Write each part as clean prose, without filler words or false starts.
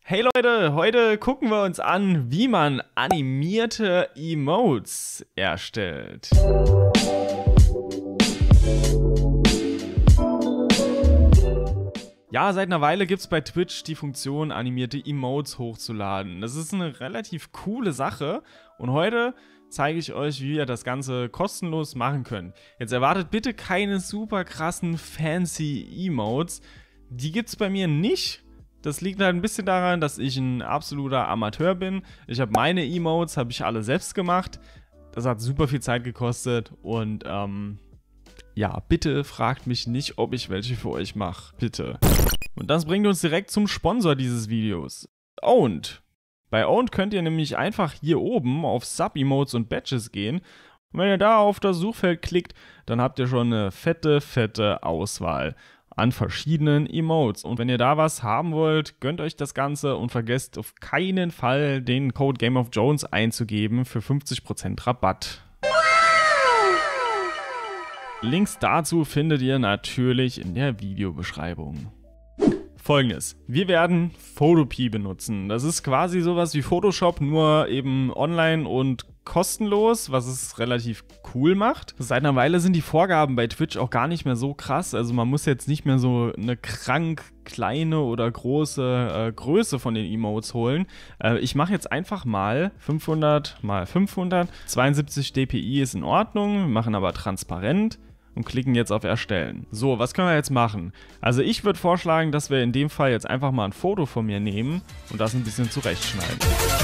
Hey Leute, heute gucken wir uns an, wie man animierte Emotes erstellt. Ja, seit einer Weile gibt es bei Twitch die Funktion, animierte Emotes hochzuladen. Das ist eine relativ coole Sache und heute zeige ich euch, wie ihr das Ganze kostenlos machen könnt. Jetzt erwartet bitte keine super krassen, fancy Emotes. Die gibt es bei mir nicht. Das liegt halt ein bisschen daran, dass ich ein absoluter Amateur bin. Ich habe meine Emotes, habe ich alle selbst gemacht. Das hat super viel Zeit gekostet und ja, bitte fragt mich nicht, ob ich welche für euch mache. Bitte. Und das bringt uns direkt zum Sponsor dieses Videos. Owned. Bei Owned könnt ihr nämlich einfach hier oben auf Sub-Emotes und Badges gehen. Und wenn ihr da auf das Suchfeld klickt, dann habt ihr schon eine fette Auswahl an verschiedenen Emotes. Und wenn ihr da was haben wollt, gönnt euch das Ganze und vergesst auf keinen Fall den Code Game of Jones einzugeben für 50% Rabatt. Links dazu findet ihr natürlich in der Videobeschreibung. Folgendes: Wir werden Photopea benutzen. Das ist quasi sowas wie Photoshop, nur eben online und kostenlos, was es relativ cool macht. Seit einer Weile sind die Vorgaben bei Twitch auch gar nicht mehr so krass. Also man muss jetzt nicht mehr so eine krank kleine oder große Größe von den Emotes holen. Ich mache jetzt einfach mal 500 x 500. 72 dpi ist in Ordnung, wir machen aber transparent. Und klicken jetzt auf Erstellen. So, was können wir jetzt machen? Also ich würde vorschlagen, dass wir in dem Fall jetzt einfach mal ein Foto von mir nehmen und das ein bisschen zurechtschneiden.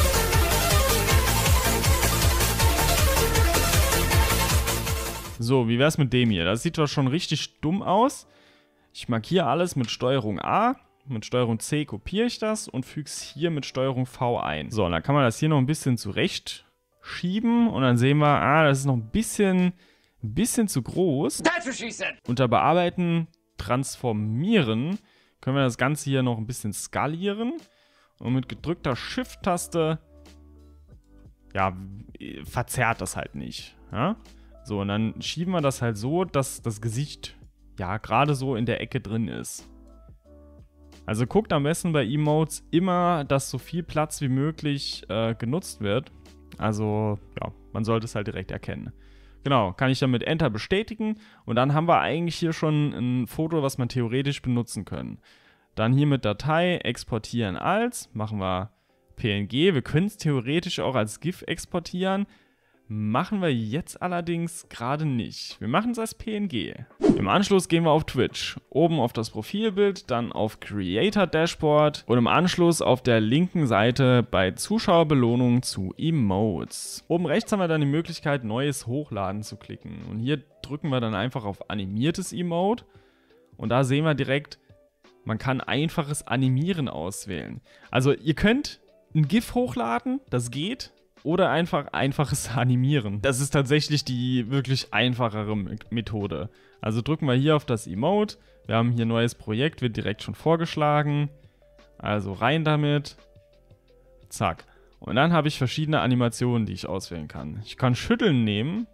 So, wie wäre es mit dem hier? Das sieht doch schon richtig dumm aus. Ich markiere alles mit STRG A, mit STRG C kopiere ich das und füge es hier mit STRG V ein. So, und dann kann man das hier noch ein bisschen zurechtschieben und dann sehen wir, das ist noch ein bisschen zu groß. Unter Bearbeiten, Transformieren können wir das Ganze hier noch ein bisschen skalieren. Und mit gedrückter Shift-Taste, ja, verzerrt das halt nicht. Ja? So, und dann schieben wir das halt so, dass das Gesicht, ja, gerade so in der Ecke drin ist. Also guckt am besten bei Emotes immer, dass so viel Platz wie möglich genutzt wird. Also, ja, man sollte es halt direkt erkennen. Genau, kann ich dann mit Enter bestätigen und dann haben wir eigentlich hier schon ein Foto, was man theoretisch benutzen können. Dann hier mit Datei exportieren als, machen wir PNG. Wir können es theoretisch auch als GIF exportieren. Machen wir jetzt allerdings gerade nicht. Wir machen es als PNG. Im Anschluss gehen wir auf Twitch. Oben auf das Profilbild, dann auf Creator Dashboard und im Anschluss auf der linken Seite bei Zuschauerbelohnung zu Emotes. Oben rechts haben wir dann die Möglichkeit, Neues Hochladen zu klicken. Und hier drücken wir dann einfach auf animiertes Emote. Und da sehen wir direkt, man kann einfaches Animieren auswählen. Also ihr könnt ein GIF hochladen, das geht. Oder einfach einfaches Animieren. Das ist tatsächlich die wirklich einfachere Methode. Also drücken wir hier auf das Emote. Wir haben hier neues Projekt, wird direkt schon vorgeschlagen. Also rein damit. Zack. Und dann habe ich verschiedene Animationen, die ich auswählen kann. Ich kann Schütteln nehmen.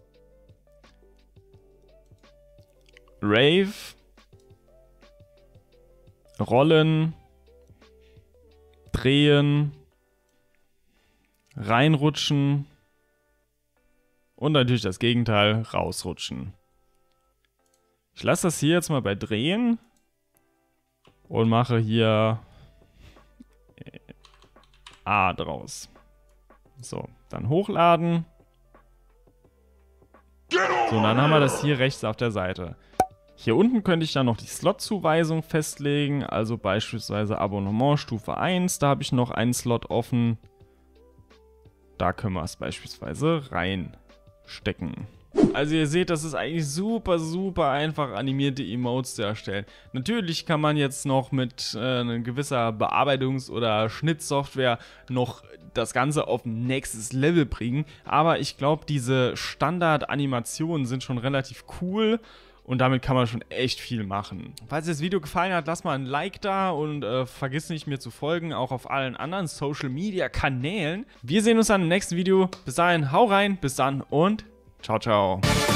Rave. Rollen. Drehen. Reinrutschen und natürlich das Gegenteil, rausrutschen. Ich lasse das hier jetzt mal bei Drehen und mache hier A draus. So, dann hochladen. So, und dann haben wir das hier rechts auf der Seite. Hier unten könnte ich dann noch die Slot-Zuweisung festlegen, also beispielsweise Abonnement Stufe 1, da habe ich noch einen Slot offen. Da können wir es beispielsweise reinstecken. Also ihr seht, das ist eigentlich super einfach, animierte Emotes zu erstellen. Natürlich kann man jetzt noch mit einer gewisser Bearbeitungs- oder Schnittsoftware noch das Ganze auf ein nächstes Level bringen. Aber ich glaube, diese Standard-Animationen sind schon relativ cool. Und damit kann man schon echt viel machen. Falls dir das Video gefallen hat, lass mal ein Like da und vergiss nicht, mir zu folgen, auch auf allen anderen Social Media Kanälen. Wir sehen uns dann im nächsten Video. Bis dahin, hau rein, bis dann und ciao, ciao.